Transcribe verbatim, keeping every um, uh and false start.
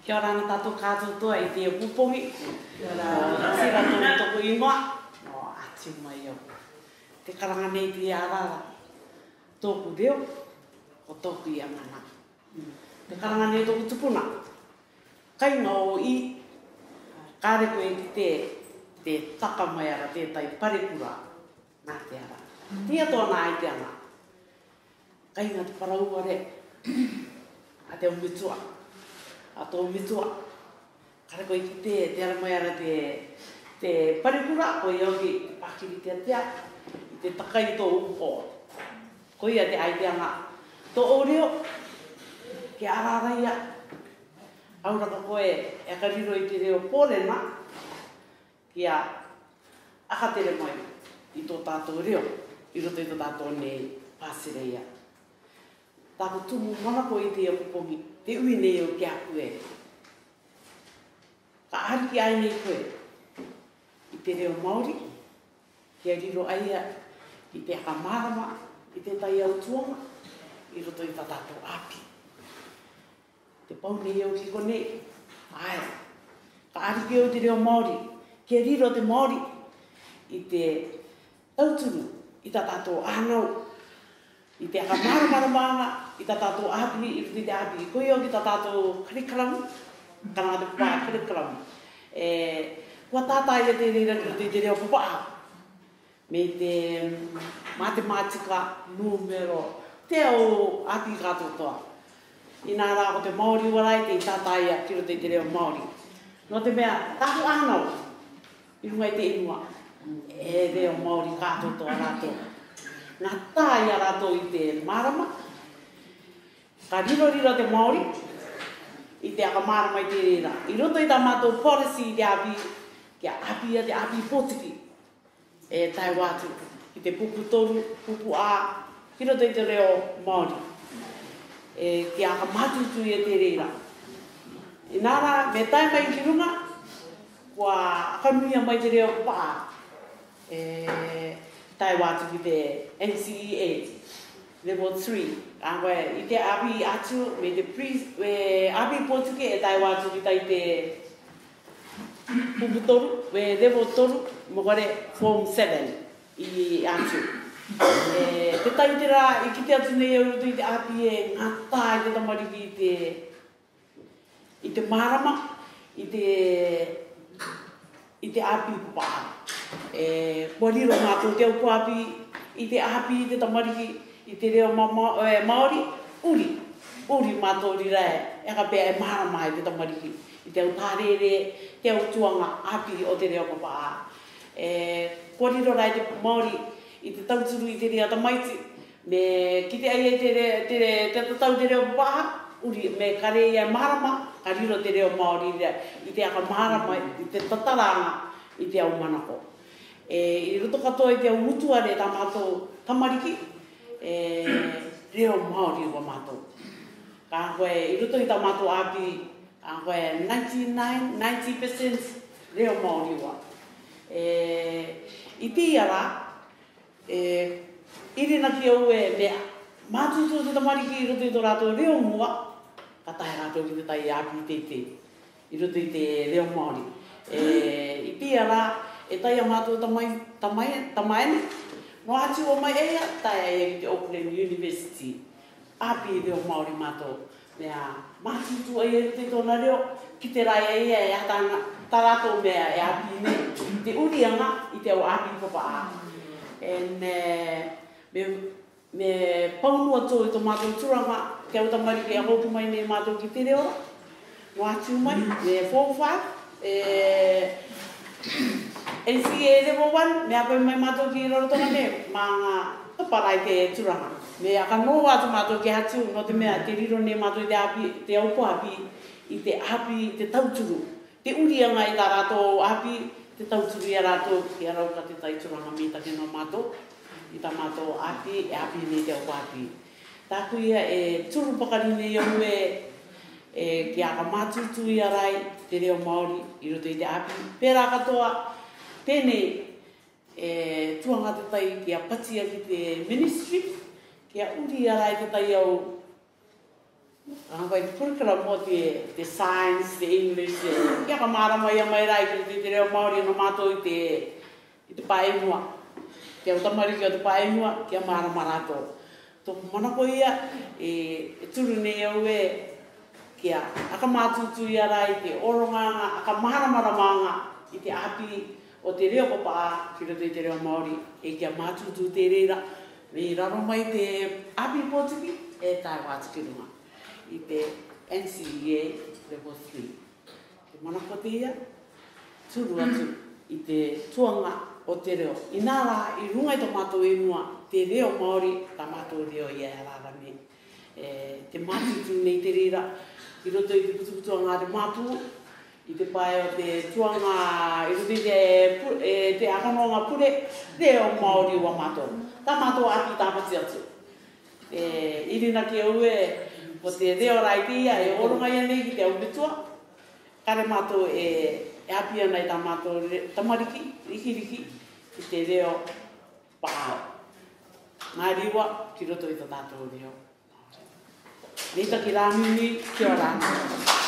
Kia ora ana tātou kātoa I te pupongi. Kia ora sira tō tōku ingoa. No, ati mai au. Te karanga nei te arara. Tōku reo, o tōku I angana. Te karanga nei tōku tupuna. Kainga o I, kāre koe ki te, te taka mai ara, tētai parikura. Nā te ara. Tia tōna ai te ana. Kainga te parauare. A te umitua. A tō mitua. Kare koe ki te, te ara mai ara te, te parikura, ko I auki te pakiri te atea, I te takai tō upo. Ko ia te ai te anga. Tō oreo, ke araraia, auraka koe e kariro I te reo pōrena, kia akatere mai I tō tātou reo, I roto I tō tātou nei pāsereia. Tāko tumu mana ko I te apupongi, te ui nei o kia koe. Ka ariki ai nei koe, I te reo Māori, kia riro aia I te akamarama, I te tai au tuanga, I roto I tā tātou api. Te pau nei au ki konei, ai, ka ariki au te reo Māori, kia riro te Māori, I te tauturu, I tā tātou ānau, I te akamarama I tā tātou api, I roto I te api, koe au ki tā tātou karikaramu, kana te pā karikaramu. E, kua tātai e te reira ki roto I te reo papaa, me te matematika numero, te au api katotoa. I nā rā o te Māori warai, te tātai a ki roto I te reo Māori. No te mea, tāku ānau, I runga I te inua, e reo Māori katotoa rātou. Nā tāi a rātou I te marama, ka riro riro te Māori, I te akamarama I te reira. I roto I tā mātou policy I te api, kia api a te api potiki, e tai wātu, I te pupu toru, pupu ā, ki roto I te reo Māori. E kia akamatutu I te reira. I nāra, me tai mai ki runga, kua akanuia mai te reo pā, e tai wātu ki te N C E A, level three. Angwe, I te api atu, me te pre, me api potuke e tai wātu ki tai te pupu toru, me level toru, mo kare form seven I atu. E, te tai te rā, I ki te atu nei au rutu I te api e ngata I te tamariki I te, I te marama, I te, I te api pā. E, kua riro mātou te upo api, I te api, I te tamariki, I te reo ma, ma, e, Māori, uri, uri mātou rira e, e ka pēa e marama I te tamariki, I te au tārere, te au tuanga api o te reo papa. E, kua riro rai te Māori, I te tauturu I te rea tamaiti, me ki te ai te, te, te tatau te reo papa, uri, me kare ia marama, ka riro te reo Māori, I te aka marama, I te tataranga, I te au manako. E, I roto katoa I te au mutuare tā mātou tamariki, e, reo Māori wa mātou. Ka koe, I roto I tā mātou api, ka koe ninety-nine, ninety percent reo Māori wa. E, I te iara, e, irina ki au e mea, mātutu te tamariki I roto I tō rātou reo mua, ka tae rātou ki te tai api te te, I roto I te reo Māori. E, I te iara, e tai a mātou tamai, tamai, tamaene, no atu o mai ea, tai a ea ki te Auckland University. Api reo Māori mātou. Mea, mātutu a ea te tōna reo, ki te rai a ea e atana, tā rātou mea e api nei, te urianga I te au api papa a. E ne, me, me paunua tō I tō mātou turanga, te au tamari ki a hoku mai nei mātou ki te reo. No atu mai, me four five, e, N C E A level one, me apai mai mātou ki rorotonga me, mā ngā taparai te turanga. Me aka no atu mātou ki hatu, no te mea te riro ne mātou te api, te aupo api, I te api, te tauturu. Te urianga I tā rātou api, te tauturu I a rātou, ki a rauka te tai turanga me take no mātou. I tā mātou api, e api ne te aupo api. Tāku ia e turu pakari nei au e, e ki aka mātutu I a rai, te reo Māori, I roto I te api. Pērā katoa, pēnei, e, tuanga te tai ki a patia ki te ministry, ki a uri a rai te tai au Ang vai purkara mo te te science, te English, te kia ka marama ia mai rai ki te te reo Māori no mātou i te i te paenua. Kia utamari ki o te paenua, kia marama rātou. Tōku manako ia, e, e turu nei au e kia aka mātutu ia rai te oronganga, aka maharamarama i te api o te reo papa ki roto i te reo Māori, e kia mātutu te reira, me raro mai te api pōtiki, e tai wātikirunga. I te N C E A Level three. Te manako te ia, turu atu i te tuanga o te reo. I nā rā, i runga i tō mātou e mua, te reo Māori, tā mātou reo ia e rāra me. E, te mātutu nei te rira, i roto i te putuputuanga te mātu, i te pae o te tuanga, i roto i te, e, te akanonga pure, reo Māori wa mātou. Tā mātou api tāpati atu. E, irina ki au e, ko te reo rai tia, e oronga ia nei ki te aupetua. Kare mātou e, e apia nei tā mātou tamariki, riki riki, ki te reo pāo. Ngā riwa, ki roto i tā tātou reo. Nei taki rāmini, kia rāmini.